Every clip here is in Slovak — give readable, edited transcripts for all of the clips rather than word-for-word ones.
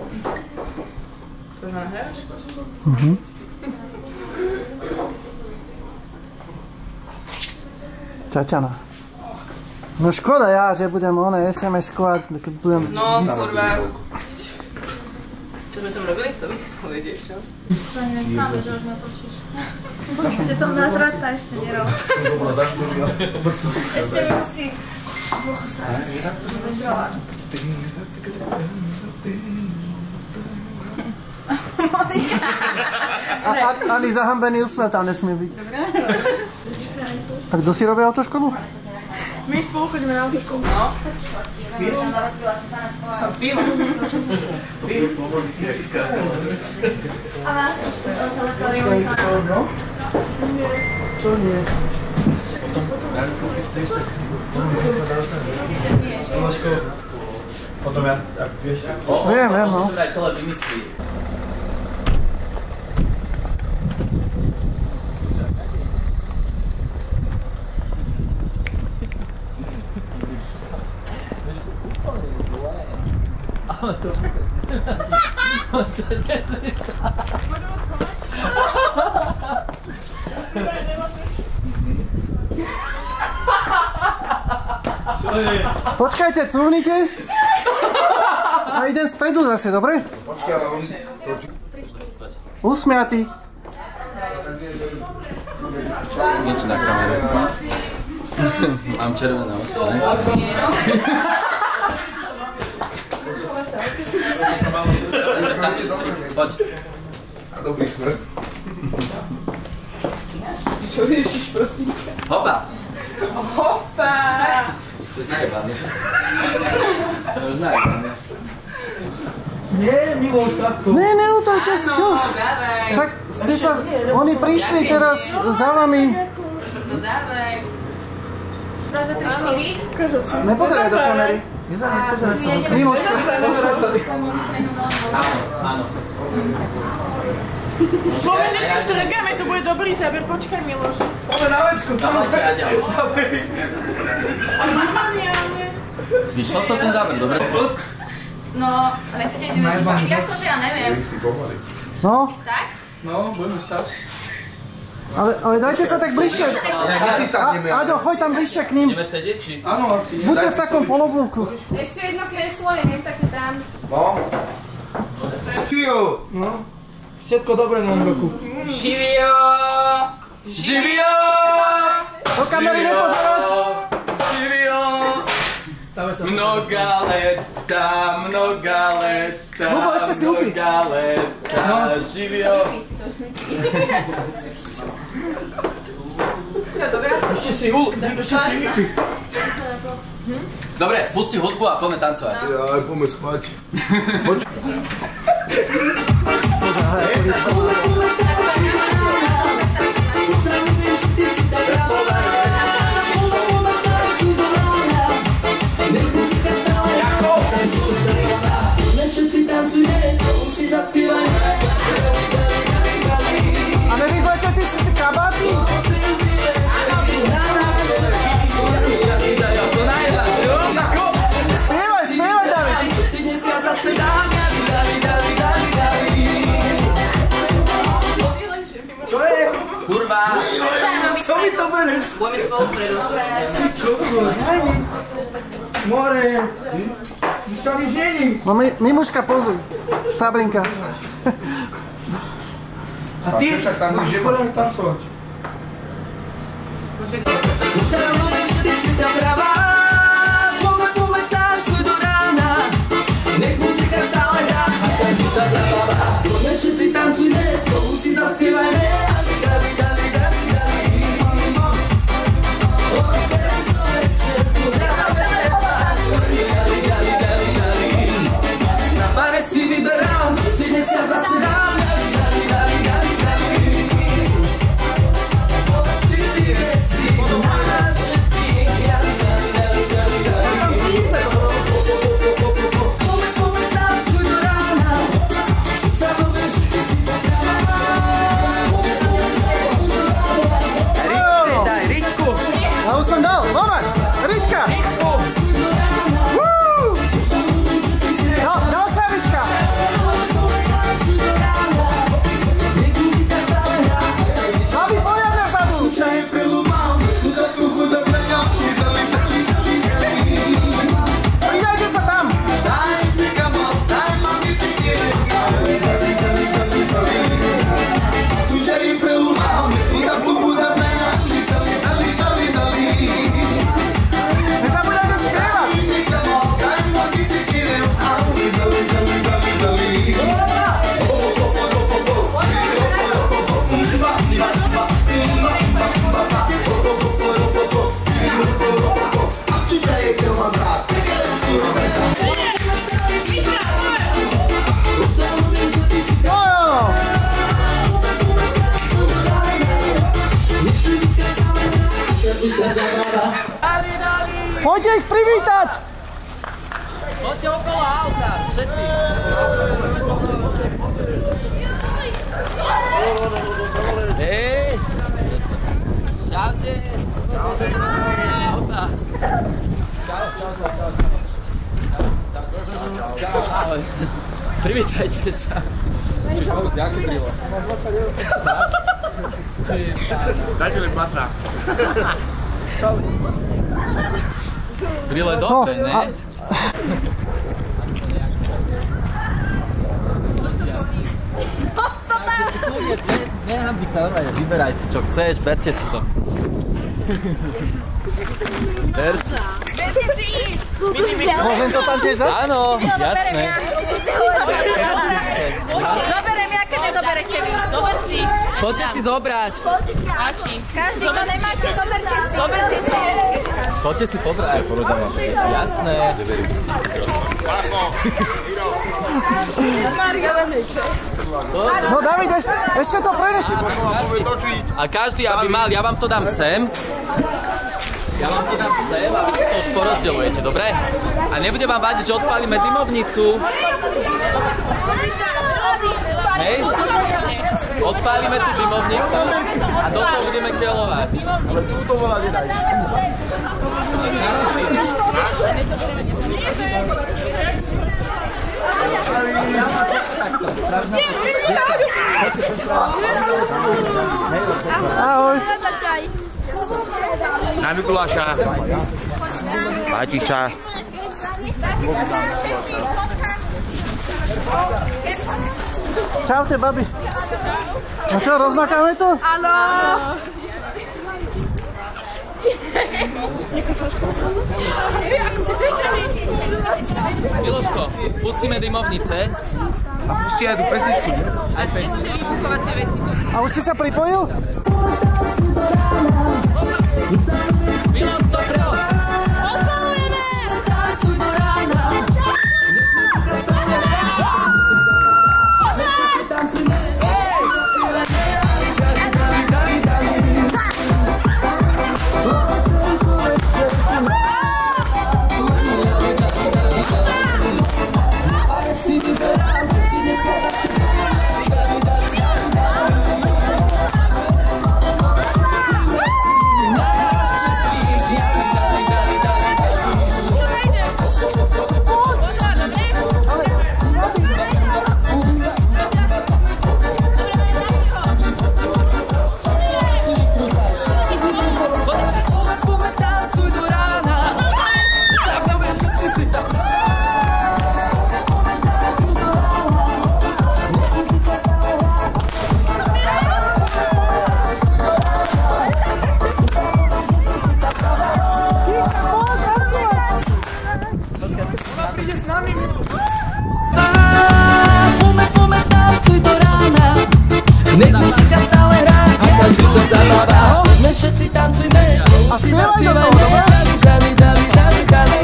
To už ma nahrávaš? Čaťana. No škoda ja, že budem SMS-kovať, keď budem... No kurva. Čo sme tam robili? To by si chcel vedieť, čo? To nie je stále, že už ma točíš. Že som nažratá ešte nerov. Ešte mi musí brucho stráviť. Som zažrala. Monika! Ani zahambený úsmev tam nesmie byť. A kto si robí autoškolu? My spolu chodíme na autoškolu. No. Som pila. A náš sa lepali Monika. Čo nie? Potom ja, vieš? Viem, no. Môžeme aj celé vymyslieť. Ale to... Počkajte, cúhnite? A idem spredu zase, dobre? Počkaj, ale on... Usmiatý. Nič na kamere. Mám červené oči, ne? Poď. Dobrý smer. Čo riešiš, prosím? Hopa! Hopa! To je najebané. To je najebané. Nie, Miloš, takto. Ne, neutočia si, čo? Dávaj. Však ste sa... Oni prišli teraz za vami. No dávaj. Raz, 2, 3, 4. Nepozeraj do kamery. Mimoška. Áno. Povie, že si štrgáme, to bude dobrý záber. Počkaj, Miloš. Poďme na vecku. Dávajte a ďalej. Vyšlo to ten záber, dobre? No, nechcete ísť medzi papi? Akože ja neviem. No, Ísť tak? No, budeme stať. ale dajte sa tak bližšie. Aďo, choď tam bližšie k ním. Ideme sedieť, či? Áno, asi. Buďte v takom poloblúku. Ešte jedno kreslo je hen také tam. No. Živio! No, všetko dobré na roku. Živio! Živio! Do kamery nepozerať. Živio! Mnoga leta, Lubo, ešte si upí. mnoga leta, živio! Čo, dobré? Ešte si vypí. Dobre, pusti hudbu a poďme tancovať. Ja aj poďme spať. A nevyzlečte ty si ty kabáty? Spievaj, David! Čo je? Kurva! Čo mi to bereš? Budeme spolu predu. Daj mi. More. Už tam nič není. No Mimuška, pozuj. Sabrinka. A ty? Poďme tancovať. Všetci tancujme, spolu si zaspievajme. Na pare si vyberám, si dneska zasedám. Ty veci na nás všetkých, Poďte ich privítať! Poďte okolo auta, všetci. Hej. Čaute. Auta. Čau. Ahoj. Privítajte sa. Ďakujem, Brilo. Dajte len 15. Brilo je dobre, ne? Nehambi sa, vyberaj si čo chceš, berte si to. Berte. Môžem to tam tiež dať? Áno, jasné. Zoberiem ja, keď nezoberete vy. Zober si. Poďte si zobrať. Ači. Každý, kto nemáte, zoberte si. Zoberte si. Poďte si pobrať. Aj, porodám. Jasné. No David, ešte to prenesi. A každý, aby mal, ja vám to dám sem. Ja vám to dám sem a vy si to už porozdeľujete, dobre? A nebude vám vadiť, že odpálime dymovnicu. Hej? Odpálime tú dymovnicu a do toho budeme keľovať. Ale si mu to volá nedaj. Ahoj. Na Mikuláša. Páči sa. Čaute, babi. No čo, rozmakáme to? Áno. Miloško, pustíme dymovnice. A pustí aj tú pesničku. Aj pesničku. Vybuchovacie veci. A už si sa pripojil? Miloš, dobro. Nech muzika stále hrá a každý sa zabáva. Poďme všetci tancujme, spolu si zaspievajme. Dali, dali, dali, dali.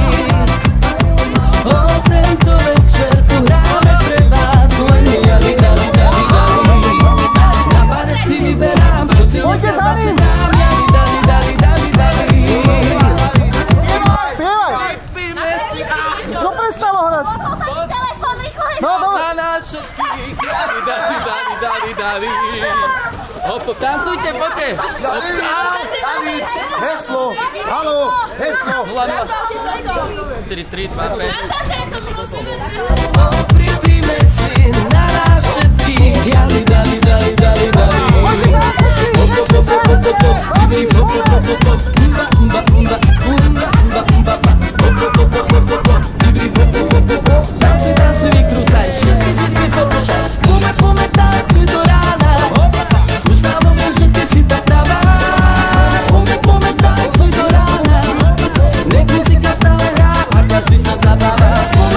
O, tento večer tu hráme pre vás. Len dali, dali, dali, dali. Na bare si vyberám, čo si dneska zase dám. Dali, dali, dali, dali, dali. Spievaj! Vypíme si Čo prestalo hrať? No, dobre. na nás všetkých. Dali, dali, dali, dali, dali. Hopo, tancujte, poďte. David, heslo. Haló, heslo. 0-0. 4-3, 2-5. Pripíme si na nás všetkých. Dali, dali, dali, dali, dali. Tancuj, tancuj, vykrúcaj, všetky písmy popršaj. Pome, pome, tancuj do rána. Už dávno viem, že ty si tá pravá. Pome, pome, tancuj do rána. Nech muzika stále hrá a každý sa zabáva. Pome,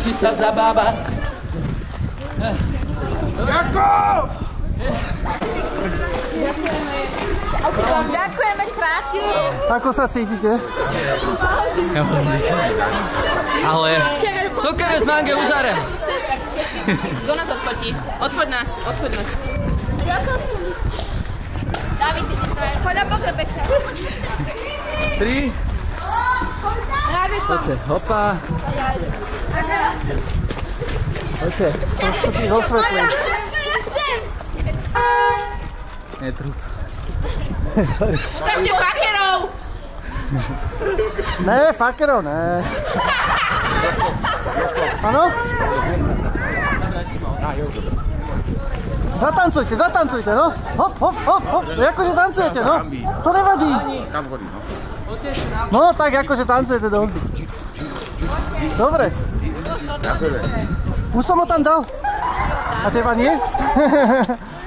ti sa zabáva. Ďakujeme krásne. Ako sa cítite? Ale cukere z mange užarem. Kto nás odfotí? Odfoď nás, odfoď nás. Ja som David, ty si frajer. Poďa po Quebeca. 3. Rádi som. Poďte, hopa. Poďte, trošku ti dosvetlím. Netrup. Ukážte fakerov! Ne, fakerov, ne. Áno? Zatancujte, zatancujte, no. Hop, hop, hop, hop. Akože tancujete, no. To nevadí. No, tak akože tancujete do hudby. Dobre. Už som ho tam dal. A teba nie?